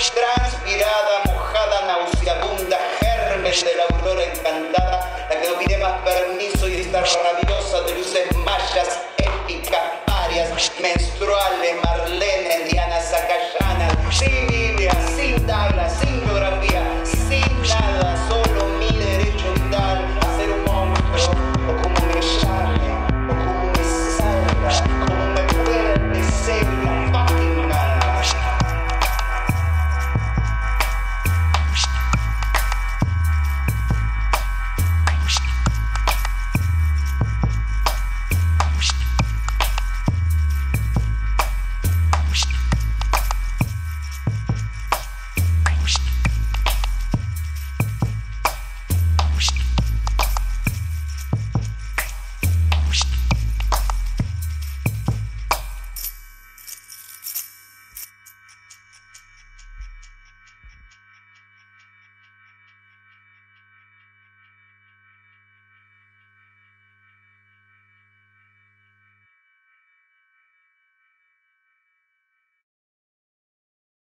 transpirada, mojada, nauseabunda, germen de la aurora encantada, la que no pide más permiso y está rabiosa de luces mayas, épicas, arias, menstruales, Marlene, Diana Zacayana, sin Biblia, sin tabla, sin